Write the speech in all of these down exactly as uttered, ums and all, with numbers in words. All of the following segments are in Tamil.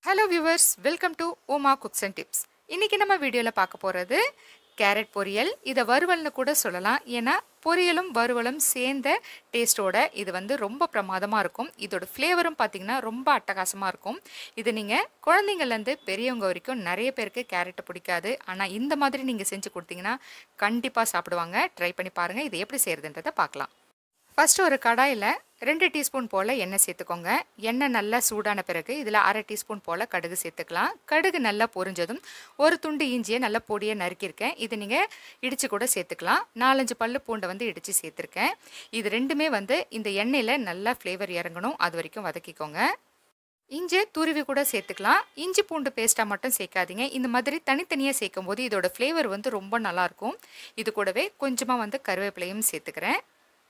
Hello viewers, welcome to Oma Cooks and Tips. இன்னைக்கு நம்ம வீடியோல பார்க்க போறது கேரட் பொரியல். இத வறுவல்னு கூட சொல்லலாம். ஏனா பொரியலும் வறுவலும் சேர்ந்த டேஸ்டோட இது வந்து ரொம்ப பிரமாதமா இருக்கும். இதோட ஃப்ளேவரும் பாத்தீங்கன்னா ரொம்ப அட்டகாசமா இருக்கும். இது நீங்க குழந்தைங்கள்ல இருந்து பெரியவங்க வரைக்கும் நிறைய பேருக்கு கேரட் பிடிக்காது. ஆனா இந்த மாதிரி நீங்க செஞ்சு கொடுத்தீங்கன்னா கண்டிப்பா சாப்பிடுவாங்க. ட்ரை பண்ணி பாருங்க. இது எப்படி செய்யறதுன்றதை பார்க்கலாம். First ஒரு கடாயில ரெண்டு டீஸ்பூன் போல எண்ணெய் சேர்த்துக்கோங்க. எண்ணெய் நல்லா சூடான பிறகு இதில் அரை டீஸ்பூன் போல கடுகு சேர்த்துக்கலாம். கடுகு நல்லா பொரிஞ்சதும் ஒரு துண்டு இஞ்சியை நல்லா பொடியை நறுக்கியிருக்கேன். இது நீங்கள் இடித்து கூட சேர்த்துக்கலாம். நாலஞ்சு பல்லு பூண்டை வந்து இடித்து சேர்த்துருக்கேன். இது ரெண்டுமே வந்து இந்த எண்ணெயில் நல்லா ஃப்ளேவர் இறங்கணும். அது வரைக்கும் வதக்கிக்கோங்க. இஞ்சி துருவி கூட சேர்த்துக்கலாம். இஞ்சி பூண்டு பேஸ்ட்டாக மட்டும் சேர்க்காதீங்க. இந்த மாதிரி தனித்தனியாக சேர்க்கும் போது இதோட ஃப்ளேவர் வந்து ரொம்ப நல்லாயிருக்கும். இது கூடவே கொஞ்சமாக வந்து கருவேப்பிலையும் சேர்த்துக்கிறேன்.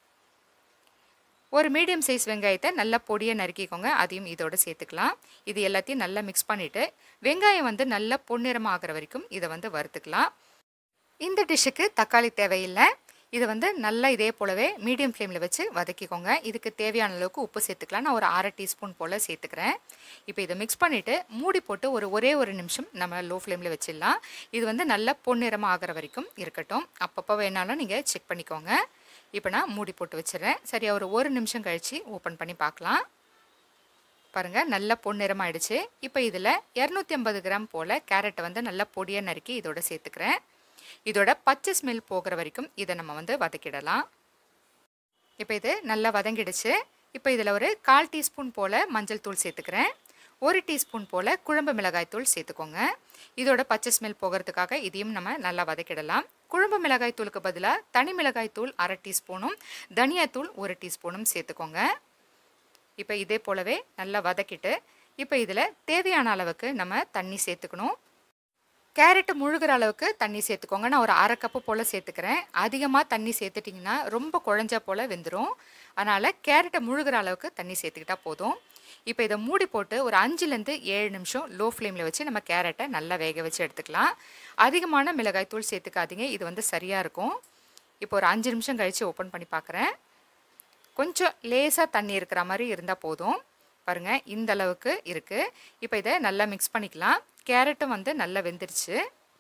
ஒரு மீடியம் சைஸ் வெங்காயத்தை நல்லா பொடியை நறுக்கிக்கோங்க. அதையும் இதோட சேர்த்துக்கலாம். இது எல்லாத்தையும் நல்லா மிக்ஸ் பண்ணிவிட்டு வெங்காயம் வந்து நல்லா பொன்னிறமாக ஆகிற வரைக்கும் இதை வந்து வறுத்துக்கலாம். இந்த டிஷ்ஷுக்கு தக்காளி தேவையில்லை. இதை வந்து நல்லா இதே போலவே மீடியம் ஃப்ளேமில் வச்சு வதக்கிக்கோங்க. இதுக்கு தேவையான அளவுக்கு உப்பு சேர்த்துக்கலாம். நான் ஒரு அரை டீஸ்பூன் போல் சேர்த்துக்கிறேன். இப்போ இதை மிக்ஸ் பண்ணிவிட்டு மூடி போட்டு ஒரு ஒரே ஒரு நிமிஷம் நம்ம லோ ஃப்ளேமில் வச்சிடலாம். இது வந்து நல்லா பொன்னிறமாக ஆகிற வரைக்கும் இருக்கட்டும். அப்பப்போ வேணாலும் நீங்கள் செக் பண்ணிக்கோங்க. இப்போ நான் மூடி போட்டு வச்சிடறேன். சரியா ஒரு ஒரு நிமிஷம் கழித்து ஓப்பன் பண்ணி பார்க்கலாம். பாருங்கள் நல்லா பொன்னிறமாயிடுச்சு. இப்போ இதில் இரநூத்தி ஐம்பது கிராம் போல் கேரட்டை வந்து நல்லா பொடியாக நறுக்கி இதோட சேர்த்துக்கிறேன். இதோட பச்சை ஸ்மெல் போகிற வரைக்கும் இதை நம்ம வந்து வதக்கிடலாம். இப்போ இது நல்லா வதங்கிடுச்சு. இப்போ இதில் ஒரு கால் டீஸ்பூன் போல் மஞ்சள் தூள் சேர்த்துக்கிறேன். ஒரு டீஸ்பூன் போல் குழம்பு மிளகாய் தூள் சேர்த்துக்கோங்க. இதோட பச்சை ஸ்மெல் போகிறதுக்காக இதையும் நம்ம நல்லா வதக்கிடலாம். குழம்பு மிளகாய் தூளுக்கு பதிலாக தனி மிளகாய் தூள் அரை டீஸ்பூனும் தனியாத்தூள் ஒரு டீஸ்பூனும் சேர்த்துக்கோங்க. இப்போ இதே போலவே நல்லா வதக்கிட்டு இப்போ இதில் தேவையான அளவுக்கு நம்ம தண்ணி சேர்த்துக்கணும். கேரட்டு முழுகிற அளவுக்கு தண்ணி சேர்த்துக்கோங்க. நான் ஒரு அரை கப்பு போல் சேர்த்துக்கிறேன். அதிகமாக தண்ணி சேர்த்துட்டிங்கன்னா ரொம்ப குழஞ்சா போல் வெந்துடும். அதனால் கேரட்டை முழுகிற அளவுக்கு தண்ணி சேர்த்துக்கிட்டா போதும். இப்போ இதை மூடி போட்டு ஒரு அஞ்சுலேருந்து ஏழு நிமிஷம் லோ ஃப்ளேமில் வச்சு நம்ம கேரட்டை நல்லா வேக வச்சு எடுத்துக்கலாம். அதிகமான மிளகாய் தூள் சேர்த்துக்காதீங்க. இது வந்து சரியாக இருக்கும். இப்போ ஒரு அஞ்சு நிமிஷம் கழித்து ஓப்பன் பண்ணி பார்க்குறேன். கொஞ்சம் லேசாக தண்ணி இருக்கிற மாதிரி இருந்தால் போதும். பாருங்கள் இந்த அளவுக்கு இருக்குது. இப்போ இதை நல்லா மிக்ஸ் பண்ணிக்கலாம். கேரட்டும் வந்து நல்லா வெந்துருச்சு.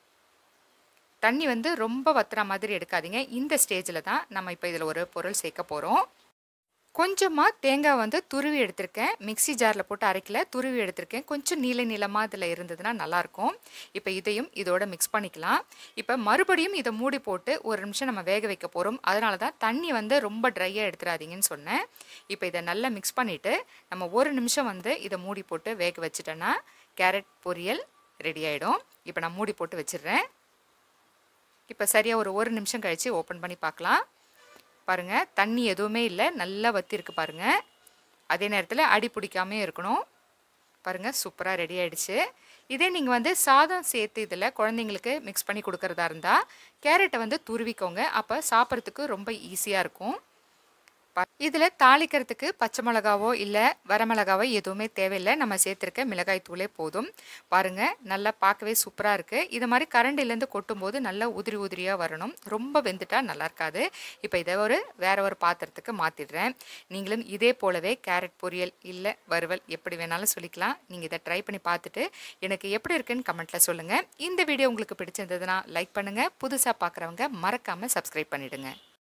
தண்ணி வந்து ரொம்ப வத்துற மாதிரி எடுக்காதீங்க. இந்த ஸ்டேஜில் தான் நம்ம இப்போ இதில் ஒரு பொருள் சேர்க்க போகிறோம். கொஞ்சமாக தேங்காய் வந்து துருவி எடுத்திருக்கேன். மிக்சி ஜாரில் போட்டு அரைக்கல, துருவி எடுத்திருக்கேன். கொஞ்சம் நீல நீளமாக இதில் இருந்ததுன்னா நல்லாயிருக்கும். இப்போ இதையும் இதோட மிக்ஸ் பண்ணிக்கலாம். இப்போ மறுபடியும் இதை மூடி போட்டு ஒரு நிமிஷம் நம்ம வேக வைக்க போகிறோம். அதனால தான் தண்ணி வந்து ரொம்ப ட்ரையாக எடுத்துடாதீங்கன்னு சொன்னேன். இப்போ இதை நல்லா மிக்ஸ் பண்ணிவிட்டு நம்ம ஒரு நிமிஷம் வந்து இதை மூடி போட்டு வேக வச்சுட்டோன்னா கேரட் பொரியல் ரெடி ஆகிடும். இப்போ நான் மூடி போட்டு வச்சிடுறேன். இப்போ சரியாக ஒரு ஒரு நிமிஷம் கழித்து ஓப்பன் பண்ணி பார்க்கலாம். பாருங்கள் தண்ணி எதுவுமே இல்லை, நல்லா வத்திருக்கு பாருங்கள். அதே நேரத்தில் அடி பிடிக்காமே இருக்கணும். பாருங்கள் சூப்பராக ரெடி ஆகிடுச்சு. இதே நீங்கள் வந்து சாதம் சேர்த்து இதில் குழந்தைங்களுக்கு மிக்ஸ் பண்ணி கொடுக்குறதா இருந்தால் கேரட்டை வந்து துருவிக்கோங்க. அப்போ சாப்பிட்றதுக்கு ரொம்ப ஈஸியாக இருக்கும். இதில் தாளிக்கிறதுக்கு பச்சை மிளகாவோ இல்லை வரமிளகாவோ எதுவுமே தேவையில்லை. நம்ம சேர்த்துருக்க மிளகாய் தூளே போதும். பாருங்கள் நல்லா பார்க்கவே சூப்பராக இருக்குது. இது மாதிரி கரண்டிலேருந்து கொட்டும்போது நல்லா உதிரி உதிரியாக வரணும். ரொம்ப வெந்துட்டா நல்லா இருக்காது. இப்போ இதை ஒரு வேறு ஒரு பாத்திரத்துக்கு மாற்றிடுறேன். நீங்களும் இதே போலவே கேரட் பொரியல் இல்லை வறுவல் எப்படி வேணாலும் சொல்லிக்கலாம். நீங்கள் இதை ட்ரை பண்ணி பார்த்துட்டு எனக்கு எப்படி இருக்குன்னு கமெண்ட்டில் சொல்லுங்கள். இந்த வீடியோ உங்களுக்கு பிடிச்சிருந்ததுன்னா லைக் பண்ணுங்கள். புதுசாக பார்க்குறவங்க மறக்காமல் சப்ஸ்கிரைப் பண்ணிவிடுங்க.